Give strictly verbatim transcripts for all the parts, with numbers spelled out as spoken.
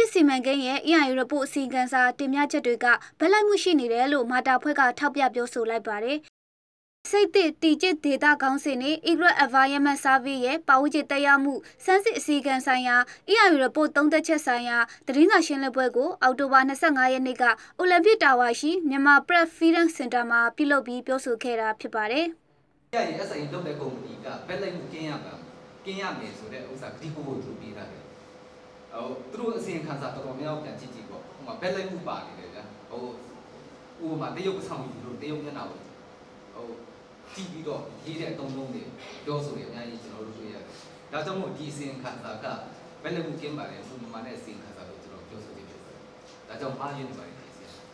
စ်စီမံကိန်းရဲ့ E I U report အစီရင်ခံစာတင်ပြချက်တွေကဗက်လိုက်မှုရှိနေတယ်လို့မာတာဖွဲ့ကထောက်ပြပြောဆိုလိုက်ပါတယ်။စိတ်သစ်တီကျစ်ဒေတာကောင်းစင်နဲ့ Egret Environment Survey ရဲ့ပါဝင်ကျတက်ရမှုစမ်းစစ်အစီအကံဆိုင်ရာ E I U report သုံးသက်ချက်ဆိုင်ရာသတင်းစာရှင်းလင်းပွဲကိုအောက်တိုဘာနှစ်ဆယ့်ငါရက်နေ့ကအိုလံပစ်တာဝါရှိမြန်မာ Press Freedom Center မှာပြုလုပ်ပြီးပြောဆိုခဲ့တာဖြစ်ပါတယ်။ E I U S I လုပ်တဲ့ကုမ္ပဏီကဗက်လိုက်မှုကင်းရမှာကင်းရမယ်ဆိုတဲ့ဥစ္စာဂတိကိုသူပေးတာလေ။ဟိုသူတို့အစီရင်ခံစာတော်တော်များများပြန်ကြည့်ကြည့်ပေါ့။ဟိုမှာဗက်လိုက်မှုပါနေတယ်ဗျာ။ဟိုဥပမာတရုတ်ဆောင်ယူလို့တရုတ်မျက်နှာကိုဟိုကြည့်ပြီးတော့ရေးတဲ့အတုံးလုံးတွေပြောဆိုရအများကြီးကျွန်တော်တို့တွေ့ရတယ်။ဒါကြောင့်မို့ဒီအစီရင်ခံစာကဗက်လိုက်မှုကင်းပါတယ်ပုံမှန်တဲ့အစီရင်ခံစာကိုကျွန်တော်ပြောဆိုခြင်းဖြစ်ပါတယ်။ဒါကြောင့်မှားယွင်းနေပါတယ်။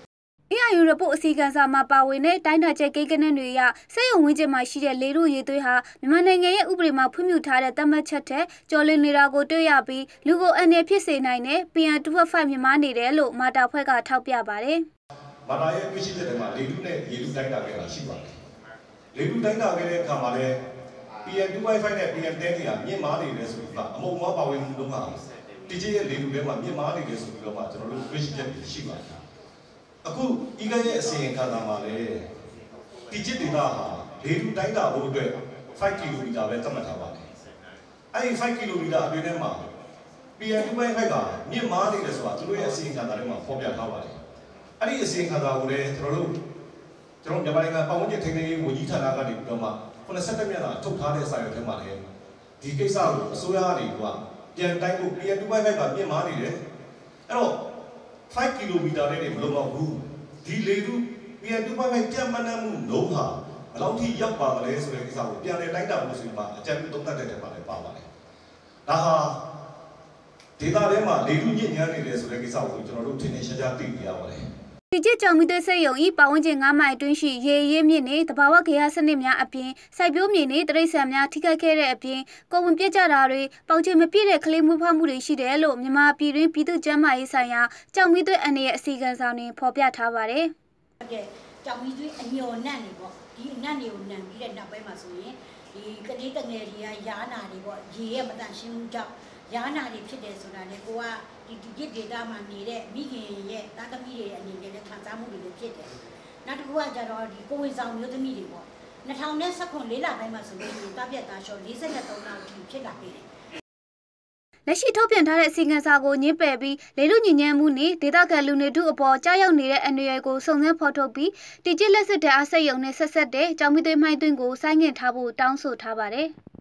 E I U report အစီအကံစာမှာပါဝင်တဲ့တိုင်းတာချက်ကိန်းဂဏန်းတွေအရစက်ရုံဝင်းကျင်မှာရှိတဲ့လေထုရေသွေးဟာမြန်မာနိုင်ငံရဲ့ဥပဒေမှာဖွင့်ပြထားတဲ့သတ်မှတ်ချက်ထက်ကျော်လွန်နေတာကိုတွေ့ရပြီးလူကိုအန္တရာယ်ဖြစ်စေနိုင်တဲ့ P M two point five မြင့်မားနေတယ်လို့မာတာဖွဲ့ကထောက်ပြပါတယ်။မာတာရဲ့တွေ့ရှိချက်တွေမှာလေထုနဲ့ရေထုတိုင်းတာခဲ့တာရှိပါတယ်။လေထုတိုင်းတာခဲ့တဲ့အခါမှာလည်း P M two point five နဲ့ P M ten တွေကမြင့်မားနေတယ်ဆိုပြီးအမုံမွားပါဝင်မှုလုံးဟာဒီကျရဲ့လေထုထဲမှာမြင့်မားနေတယ်ဆိုပြီးတော့မှကျွန်တော်တို့တွေ့ရှိချက်တွေရှိပါတယ်။အခု E I U ရဲ့အစီရင်ခံစာမှာလည်းဒီကျစ်ဒေတာဟာလေထုတိုင်းတာဖို့အတွက်five kilometer ပဲသတ်မှတ်ထားပါတယ်။အဲဒီfive kilometer အတွင်းထဲမှာ P M two point five ကမြင့်မားနေတယ်ဆိုတာသူတို့ရဲ့အစီရင်ခံစာထဲမှာဖော်ပြထားပါတယ်။အဲဒီအစီရင်ခံစာကိုလည်းကျွန်တော်တို့ကျွန်တော်မြန်မာနိုင်ငံပတ်ဝန်းကျင်ထိန်းသိမ်းရေးဝန်ကြီးဌာနကနေပြီးတော့မှeighty-sevenမျက်နှာထုတ်ထားတဲ့စာရွက်ထဲမှာလည်းဒီကိစ္စကိုအစိုးရကနေကပြန်တိုင်းဖို့ P M two point five ကမြင့်မားနေတယ်။အဲ့တော့five kilometer နဲ့မလုံလောက်ဘူးဒီလေထု P M two point five ပြတ်မှန်းမှုနှုန်းဟာဘယ်လောက်ထိရောက်ပါမလဲဆိုတဲ့ကိစ္စကိုပြန်လည်တိုင်းတာဖို့ဆိုမှအကြံပြုသုံးသပ်တဲ့ထဲမှာလည်းပါပါတယ်ဒါဟာဒေတာထဲမှာလေထုညစ်ညမ်းနေတယ်ဆိုတဲ့ကိစ္စကိုကျွန်တော်တို့ထင်ထင်ရှားရှားသိနေရပါတယ်ဒီကျကြောင်မီသွေးစိတ်ယုံဤပတ်ဝန်းကျင်ငါးမိုင်အတွင်းရှိရေရဲမြင့်နေတဘာဝခေယစနစ်များအပြင်စိုက်ပျိုးမြေနေတရိတ်ဆန်များထိခိုက်ခဲ့တဲ့အပြင်ကိုဝင်ပြစ်ကြတာတွေပေါင်ချင်မပြည့်တဲ့ကလေးမွေးဖွားမှုတွေရှိတယ်လို့မြန်မာပြည်တွင်းပြည်သူ့ကျန်းမာရေးဆိုင်ရာကြောင်မီသွေးအန်ရဲ့အစီအကံစာတွင်ဖော်ပြထားပါတယ်ဟုတ်ကဲ့ကြောင်မီသွေးအညော်နတ်နေပေါ့ဒီအနတ်တွေကိုနံပြီးတဲ့နောက်ပိုင်းမှာဆိုရင်ဒီကလေးတငယ်တွေကယားနာတွေပေါ့ရေရဲ့မတန်ရှင်းမှုကြောင့်ယားနာတွေဖြစ်တယ်ဆိုတာလေကိုကဒီဒီဒေတာမှာနေတဲ့မိခင်ရဲ့သားသမီးတွေအနေနဲ့လည်းခံစားမှုတွေလည်းဖြစ်တယ်နောက်တစ်ခုကကြတော့ဒီကိုဝင်ဆောင်မျိုးသမီးတွေပေါ့two thousand nineteenလေးလပိုင်းမှာဆိုရင်တာပြတ်သားလျှော့forty-threeလောက်ထိဖြစ်လာခဲ့တယ်လက်ရှိထုတ်ပြန်ထားတဲ့အစီအကံစာကိုညှင်းပယ်ပြီးလေလူညဉ့်ညမ်းမှုနဲ့ဒေသခံလူနေထုအပေါ်ကြားရောက်နေတဲ့အန္တရာယ်ကိုစုံစမ်းဖော်ထုတ်ပြီးတည်ကျလက်စစ်တဲ့အားစိတ်ယုံနဲ့ဆက်ဆက်တဲ့ကြောင်မီသွေးမှိုင်းသွင်းကိုဆိုင်းငံ့ထားဖို့တောင်းဆိုထားပါတယ်။